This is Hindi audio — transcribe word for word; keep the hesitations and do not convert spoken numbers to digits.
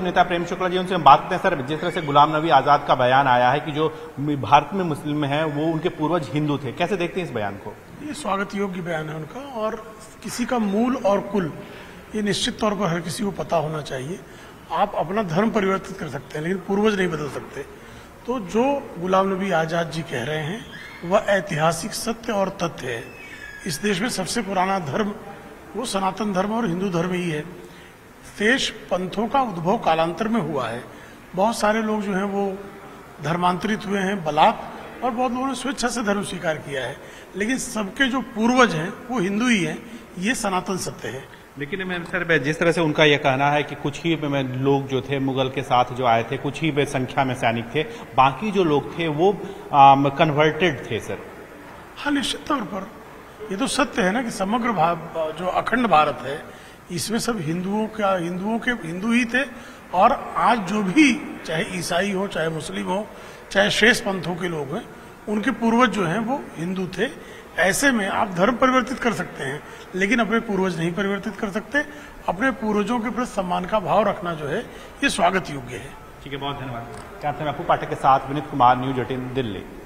नेता प्रेम शुक्ला जी, उनसे हम बात करते हैं। सर, जिस तरह से गुलाम नबी आजाद का बयान आया है कि जो भारत में मुस्लिम हैं वो उनके पूर्वज हिंदू थे, कैसे देखते हैं इस बयान को? ये स्वागत योग्य बयान है उनका, और किसी का मूल और कुल ये निश्चित तौर पर हर किसी को पता होना चाहिए। आप अपना धर्म परिवर्तित कर सकते हैं लेकिन पूर्वज नहीं बदल सकते। तो जो गुलाम नबी आजाद जी कह रहे हैं वह ऐतिहासिक सत्य और तथ्य है। इस देश में सबसे पुराना धर्म वो सनातन धर्म और हिंदू धर्म ही है। शेष पंथों का उद्भव कालांतर में हुआ है। बहुत सारे लोग जो हैं वो धर्मांतरित हुए हैं बलात्, और बहुत लोगों ने स्वेच्छा से धर्म स्वीकार किया है, लेकिन सबके जो पूर्वज हैं वो हिंदू ही हैं। ये सनातन सत्य है। लेकिन मैं सर, जिस तरह से उनका यह कहना है कि कुछ ही लोग जो थे मुगल के साथ जो आए थे, कुछ ही संख्या में सैनिक थे, बाकी जो लोग थे वो कन्वर्टेड थे सर। हाँ, निश्चित तौर पर ये तो सत्य है ना कि समग्र भाव जो अखंड भारत है इसमें सब हिंदुओं का हिंदुओं के हिंदू ही थे। और आज जो भी चाहे ईसाई हो, चाहे मुस्लिम हो, चाहे शेष पंथों के लोग हैं, उनके पूर्वज जो हैं वो हिंदू थे। ऐसे में आप धर्म परिवर्तित कर सकते हैं लेकिन अपने पूर्वज नहीं परिवर्तित कर सकते। अपने पूर्वजों के प्रति सम्मान का भाव रखना जो है ये स्वागत योग्य है। ठीक है, बहुत धन्यवाद। कैप्टन अप्पू पाठक के साथ विनीत कुमार, न्यूज एटीन, दिल्ली।